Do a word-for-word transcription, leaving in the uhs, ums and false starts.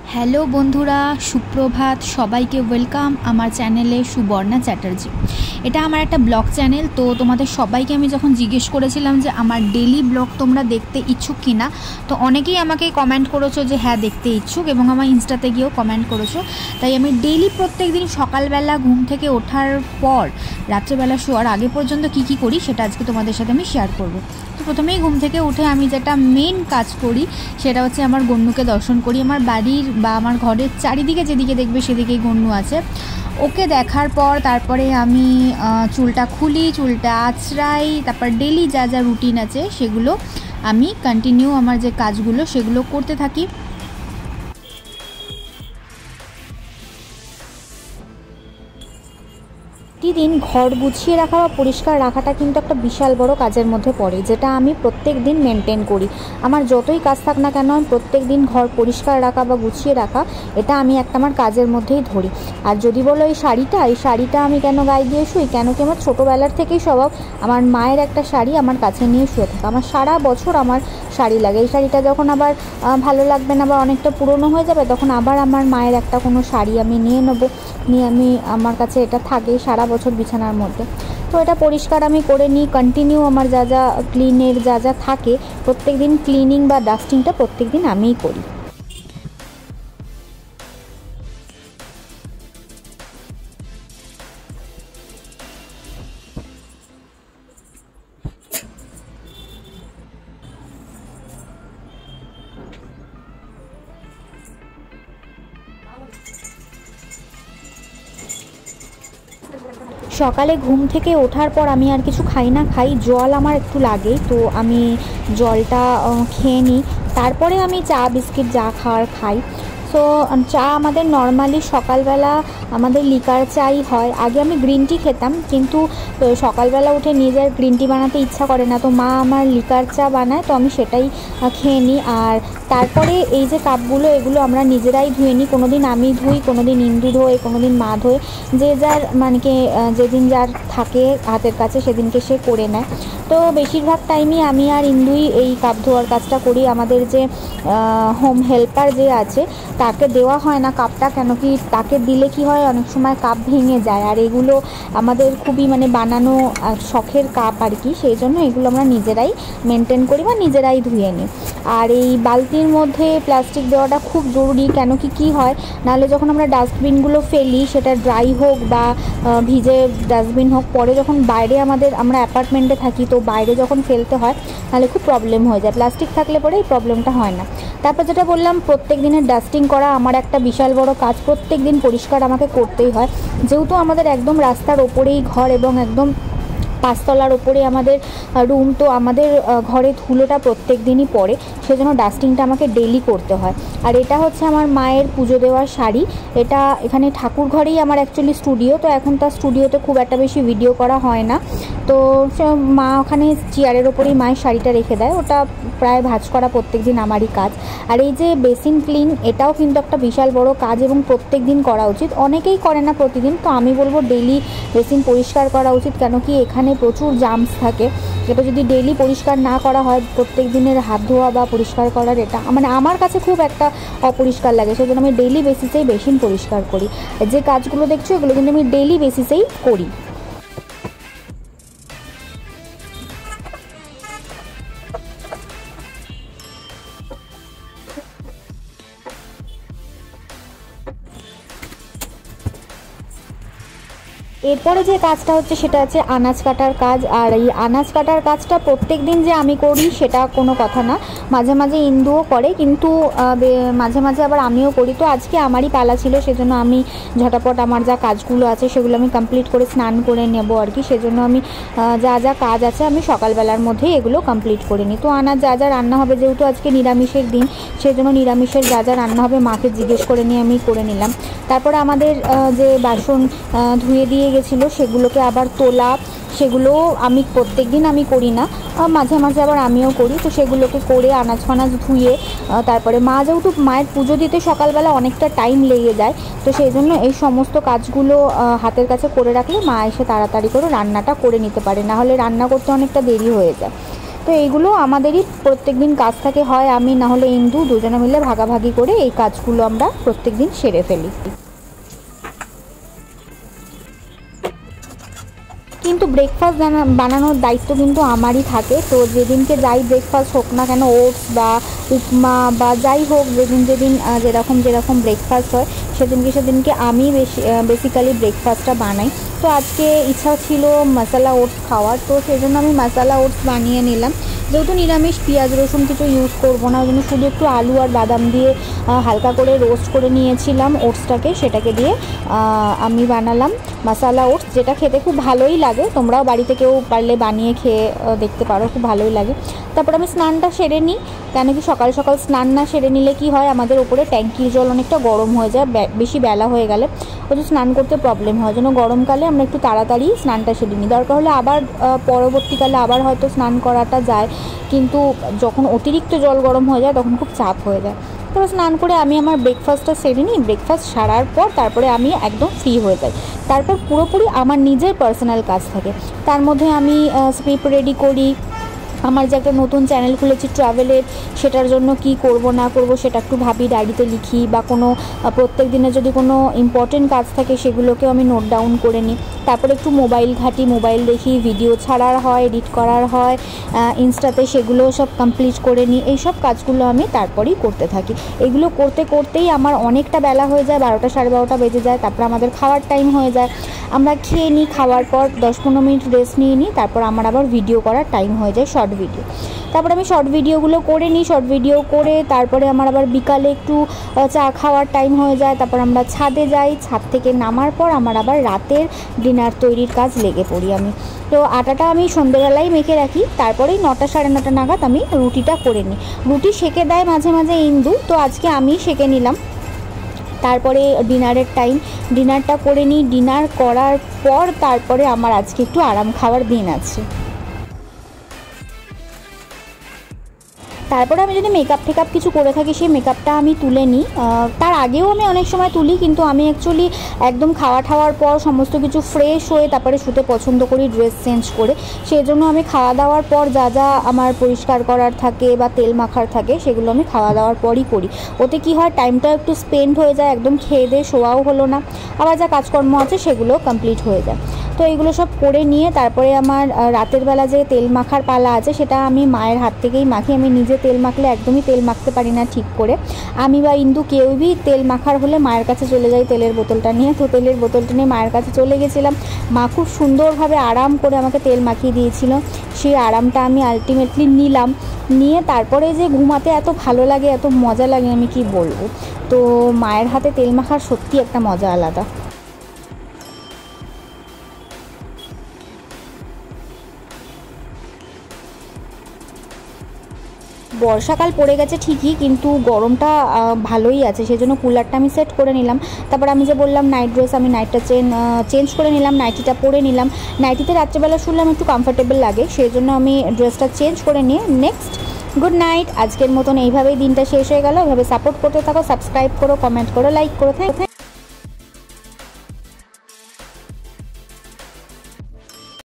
Hello বন্ধুরা, সুপ্রভাত। সবাইকে ওয়েলকাম আমার চ্যানেলে সুবর্ণা চ্যাটার্জি। এটা আমার একটা ব্লগ চ্যানেল। তো তোমাদের সবাইকে আমি যখন জিজ্ঞেস করেছিলাম যে আমার ডেলি ব্লগ তোমরা দেখতে ইচ্ছুক কিনা, তো অনেকেই আমাকে কমেন্ট করেছো যে হ্যাঁ দেখতে ইচ্ছুক, এবং আমার ইনস্টাতে গিয়েও কমেন্ট করেছো। তাই আমি ডেলি প্রত্যেক দিন সকালবেলা ঘুম থেকে ওঠার পর রাত্রেবেলা শোয়ার আগে পর্যন্ত কি কি করি সেটা আজকে তোমাদের সাথে আমি শেয়ার করব। তো প্রথমেই ঘুম থেকে উঠে আমি যেটা মেন কাজ করি সেটা হচ্ছে আমার গন্নুকে দর্শন করি। আমার বাড়ির বা আমার ঘরের চারিদিকে যেদিকে দেখবে সেদিকেই গন্নু আছে। ওকে দেখার পর তারপরে আমি চুলটা খুলি, চুলটা আঁচড়াই, তারপর ডেলি যা যা রুটিন আছে সেগুলো আমি কন্টিনিউ আমার যে কাজগুলো সেগুলো করতে থাকি। প্রতিদিন ঘর গুছিয়ে রাখা বা পরিষ্কার রাখাটা কিন্তু একটা বিশাল বড় কাজের মধ্যে পড়ে, যেটা আমি প্রত্যেক দিন মেনটেন করি। আমার যতই কাজ থাক না কেন আমি প্রত্যেক দিন ঘর পরিষ্কার রাখা বা গুছিয়ে রাখা এটা আমি একটা আমার কাজের মধ্যেই ধরি। আর যদি বলো এই শাড়িটা এই শাড়িটা আমি কেন গায়ে দিয়ে শুই, কেন কি আমার ছোটোবেলার থেকেই স্বভাব আমার মায়ের একটা শাড়ি আমার কাছে নিয়ে শুয়ে থাকে। আমার সারা বছর আমার শাড়ি লাগে। এই শাড়িটা যখন আবার ভালো লাগবে না বা অনেকটা পুরনো হয়ে যাবে তখন আবার আমার মায়ের একটা কোনো শাড়ি আমি নিয়ে নেবো, নিয়ে আমি আমার কাছে এটা থাকে সারা বছর বিছানার মধ্যে। তো এটা পরিষ্কার আমি করে নিই কন্টিনিউ। আমার যা যা ক্লিনের যা যা থাকে প্রত্যেক দিন ক্লিনিং বা ডাস্টিংটা প্রত্যেক দিন আমিই করি। সকালে ঘুম থেকে ওঠার পর আমি আর কিছু খাই না, খাই জল আমার একটু লাগে, তো আমি জলটা খেয়ে নিই। তারপরে আমি চা বিস্কিট যা খাওয়ার খাই। সো চা আমাদের নর্মালি সকালবেলা আমাদের লিকার চাই হয়। আগে আমি গ্রিন টি খেতাম, কিন্তু সকালবেলা উঠে নিজের গ্রিন টি বানাতে ইচ্ছা করে না, তো মা আমার লিকার চা বানায়, তো আমি সেটাই খেয়ে নিই। আর তারপরে এই যে কাপগুলো এগুলো আমরা নিজেরাই ধুয়ে নিই। কোনো দিন আমি ধুই, কোনো দিন ইন্দু ধোয়, কোনো দিন মা ধোয়, যে যার মানে কি যেদিন যার থাকে হাতের কাছে সেদিনকে সে করে নেয়। তো বেশিরভাগ টাইমই আমি আর ইন্দুই এই কাপ ধোয়ার কাজটা করি। আমাদের যে হোম হেল্পার যে আছে তাকে দেওয়া হয় না কাপটা, কেন কি তাকে দিলে কি হয় অনেক সময় কাপ ভেঙে যায়, আর এগুলো আমাদের খুবই মানে বানানো শখের কাপ আর কি, সেই জন্য এগুলো আমরা নিজেরাই মেনটেন করি বা নিজেরাই ধুয়ে নিই। আর এই বালতির মধ্যে প্লাস্টিক দেওয়াটা খুব জরুরি, কেন কি কী হয় নাহলে যখন আমরা ডাস্টবিনগুলো ফেলি সেটা ড্রাই হোক বা ভিজে ডাস্টবিন হোক, পরে যখন বাইরে আমাদের আমরা অ্যাপার্টমেন্টে থাকি তো বাইরে যখন ফেলতে হয় তাহলে খুব প্রবলেম হয়ে যায়। প্লাস্টিক থাকলে পরে এই প্রবলেমটা হয় না। তারপর যেটা বললাম প্রত্যেক দিনের ডাস্টিং করা আমার একটা বিশাল বড় কাজ। প্রত্যেক দিন পরিষ্কার আমাকে করতেই হয়, যেহেতু আমাদের একদম রাস্তার ওপরেই ঘর এবং একদম পাঁচতলার ওপরে আমাদের রুম, তো আমাদের ঘরে ধুলোটা প্রত্যেক দিনই পড়ে, সেজন্য ডাস্টিংটা আমাকে ডেইলি করতে হয়। আর এটা হচ্ছে আমার মায়ের পুজো দেওয়ার শাড়ি। এটা এখানে ঠাকুর ঘরেই আমার অ্যাকচুয়ালি স্টুডিও, তো এখন তার স্টুডিওতে খুব একটা বেশি ভিডিও করা হয় না, তো মা ওখানে চেয়ারের ওপরেই মায়ের শাড়িটা রেখে দেয়। ওটা প্রায় ভাঁজ করা প্রত্যেক দিন আমারই কাজ। আর এই যে বেসিন ক্লিন এটাও কিন্তু একটা বিশাল বড় কাজ এবং প্রত্যেক দিন করা উচিত। অনেকেই করে না প্রতিদিন, তো আমি বলবো ডেইলি বেসিন পরিষ্কার করা উচিত, কেন কি এখানে প্রচুর জার্মস থাকে। এটা যদি ডেইলি পরিষ্কার না করা হয় প্রত্যেক দিনের হাত ধোয়া বা পরিষ্কার করার এটা মানে আমার কাছে খুব একটা অপরিষ্কার লাগে, সেই জন্য আমি ডেইলি বেসিসেই বেসিন পরিষ্কার করি। যে কাজগুলো দেখছো এগুলো কিন্তু আমি ডেইলি বেসিসেই করি। এরপরে যে কাজটা হচ্ছে সেটা হচ্ছে আনাজ কাটার কাজ। আর এই আনাজ কাটার কাজটা প্রত্যেক দিন যে আমি করি সেটা কোনো কথা না, মাঝে মাঝে ইন্দুও করে, কিন্তু মাঝে মাঝে আবার আমিও করি। তো আজকে আমারই পালা ছিল, সেজন্য আমি ঝটাপট আমার যা কাজগুলো আছে সেগুলো আমি কমপ্লিট করে স্নান করে নেব আর কি, সেজন্য আমি যা যা কাজ আছে আমি সকালবেলার মধ্যেই এগুলো কমপ্লিট করে নিই। তো আনাজ যা যা রান্না হবে, যেহেতু আজকে নিরামিষের দিন সেজন্য নিরামিষের যা যা রান্না হবে মাকে জিজ্ঞেস করে নিয়ে আমি করে নিলাম। তারপরে আমাদের যে বাসন ধুয়ে দিয়ে গেছিলো সেগুলোকে আবার তোলা, সেগুলো আমি প্রত্যেক দিন আমি করি না, মাঝে মাঝে আবার আমিও করি। তো সেগুলোকে করে আনাজ ফানাজ ধুয়ে তারপরে মা যেহেতু মায়ের পুজো দিতে সকালবেলা অনেকটা টাইম লেগে যায়, তো সেই জন্য এই সমস্ত কাজগুলো হাতের কাছে করে রাখলে মা এসে তাড়াতাড়ি করে রান্নাটা করে নিতে পারে, না হলে রান্না করতে অনেকটা দেরি হয়ে যায়। তো এইগুলো আমাদেরই প্রত্যেক দিন কাজ থাকে, হয় আমি না হলে ইন্দু দুজনে মিলে ভাগাভাগি করে এই কাজগুলো আমরা প্রত্যেক দিন সেরে ফেলি। কিন্তু ব্রেকফাস্ট বানানোর দায়িত্ব কিন্তু আমারই থাকে। তো যেদিনকে যাই ব্রেকফাস্ট হোক না কেন, ওটস বা উপমা বা যাই হোক, যেদিন যেদিন যেরকম যেরকম ব্রেকফাস্ট হয় সেদিনকে সেদিনকে আমি বেশি বেসিক্যালি ব্রেকফাস্টটা বানাই। তো আজকে ইচ্ছা ছিল মশলা ওটস খাওয়ার, তো সেই জন্য আমি মশলা ওটস বানিয়ে নিলাম। যেহেতু নিরামিষ, পেঁয়াজ রসুন কিছু ইউজ করবো না, ওই জন্য শুধু একটু আলু আর বাদাম দিয়ে হালকা করে রোস্ট করে নিয়েছিলাম ওটসটাকে, সেটাকে দিয়ে আমি বানালাম মশলা ওটস, যেটা খেতে খুব ভালোই লাগে। তোমরাও বাড়িতে কেউ পারলে বানিয়ে খেয়ে দেখতে পারো, খুব ভালোই লাগে। তারপর আমি স্নানটা সেরে নিই, কেন কি সকাল সকাল স্নান না সেরে নিলে কি হয়, আমাদের ওপরে ট্যাঙ্কির জল অনেকটা গরম হয়ে যায়, বেশি বেলা হয়ে গেলে ওই যে স্নান করতে প্রবলেম হয়। জন্য গরমকালে আমরা একটু তাড়াতাড়ি স্নানটা সেরে নিই, দরকার হলে আবার পরবর্তীকালে আবার হয়তো স্নান করাটা যায়, কিন্তু যখন অতিরিক্ত জল গরম হয়ে যায় তখন খুব চাপ হয়ে যায়। তারপর স্নান করে আমি আমার ব্রেকফাস্টটা সেরে নিই, ব্রেকফাস্ট সারার পর তারপরে আমি একদম ফ্রি হয়ে যাই। তারপর পুরোপুরি আমার নিজের পার্সোনাল কাজ থাকে, তার মধ্যে আমি স্ক্রিপ্ট রেডি করি, আমার যে একটা নতুন চ্যানেল খুলেছি ট্রাভেলের, সেটার জন্য কি করব না করব সেটা একটু ভাবি, ডায়েরিতে লিখি, বা কোনো প্রত্যেক দিনে যদি কোনো ইম্পর্টেন্ট কাজ থাকে সেগুলোকেও আমি নোট ডাউন করে নিই। তারপরে একটু মোবাইল ঘাঁটি, মোবাইল দেখি, ভিডিও ছাড়ার হয়, এডিট করার হয় ইনস্টাতে, সেগুলো সব কমপ্লিট করে নিই। এইসব কাজগুলো আমি তারপরেই করতে থাকি। এগুলো করতে করতেই আমার অনেকটা বেলা হয়ে যায়, বারোটা সাড়ে বারোটা বেজে যায়। তারপর আমাদের খাওয়ার টাইম হয়ে যায়, আমরা খেয়ে নিই, খাওয়ার পর দশ পনেরো মিনিট রেস্ট নিয়ে নিই, তারপর আমার আবার ভিডিও করার টাইম হয়ে যায়, শর্ট ভিডিও। তারপর আমি শর্ট ভিডিওগুলো করে নিই, শর্ট ভিডিও করে তারপরে আমার আবার বিকালে একটু চা খাওয়ার টাইম হয়ে যায়। তারপর আমরা ছাদে যাই, ছাদ থেকে নামার পর আমার আবার রাতের ডিনার তৈরির কাজ লেগে পড়ি আমি। তো আটাটা আমি সন্ধ্যেবেলাই মেখে রাখি, তারপরেই নটা সাড়ে নটা নাগাদ আমি রুটিটা করে নিই। রুটি সেঁকে দেয় মাঝে মাঝে ইন্দু, তো আজকে আমি সেঁকে নিলাম। তারপরে ডিনারের টাইম, ডিনারটা করে নিই, ডিনার করার পর তারপরে আমার আজকে একটু আরাম খাওয়ার দিন আছে। তারপরে আমি যদি মেকআপ টেকআপ কিছু করে থাকি, সেই মেকআপটা আমি তুলে নিই। তার আগেও আমি অনেক সময় তুলি, কিন্তু আমি অ্যাকচুয়ালি একদম খাওয়া ঠাওয়ার পর সমস্ত কিছু ফ্রেশ হয়ে তারপরে শুতে পছন্দ করি, ড্রেস চেঞ্জ করে। সেই জন্য আমি খাওয়া দাওয়ার পর যা যা আমার পরিষ্কার করার থাকে বা তেল মাখার থাকে সেগুলো আমি খাওয়া দাওয়ার পরই করি। ওতে কি হয়, টাইমটা একটু স্পেন্ড হয়ে যায়, একদম খেয়ে দিয়ে শোয়াও হলো না, আবার যা কাজকর্ম আছে সেগুলো কমপ্লিট হয়ে যায়। তো এইগুলো সব করে নিয়ে তারপরে আমার রাতের বেলা যে তেল মাখার পালা আছে সেটা আমি মায়ের হাত থেকেই মাখি। আমি নিজে তেল মাখলে একদমই তেল মাখতে পারি না ঠিক করে, আমি বা ইন্দু কেউই তেল মাখার হলে মায়ের কাছে চলে যাই তেলের বোতলটা নিয়ে। তো তেলের বোতলটা নিয়ে মায়ের কাছে চলে গেছিলাম, মা খুব সুন্দরভাবে আরাম করে আমাকে তেল মাখিয়ে দিয়েছিল। সেই আরামটা আমি আলটিমেটলি নিলাম, নিয়ে তারপরে যে ঘুমাতে এত ভালো লাগে, এত মজা লাগে আমি কি বলবো। তো মায়ের হাতে তেল মাখার সত্যি একটা মজা আলাদা। বর্ষাকাল পড়ে গেছে ঠিকই, কিন্তু গরমটা ভালোই আছে, সেই জন্য কুলারটা আমি সেট করে নিলাম। তারপর আমি যে বললাম নাইট ড্রেস, আমি নাইটটা চেন চেঞ্জ করে নিলাম, নাইটিটা পরে নিলাম। নাইটিতে রাত্রেবেলা শুনলাম একটু কমফোর্টেবল লাগে, সেই জন্য আমি ড্রেসটা চেঞ্জ করে নিয়ে নেক্সট গুড নাইট। আজকের মতন এইভাবেই দিনটা শেষ হয়ে গেল। এভাবে সাপোর্ট করতে থাকো, সাবস্ক্রাইব করো, কমেন্ট করো, লাইক করো। থ্যাংক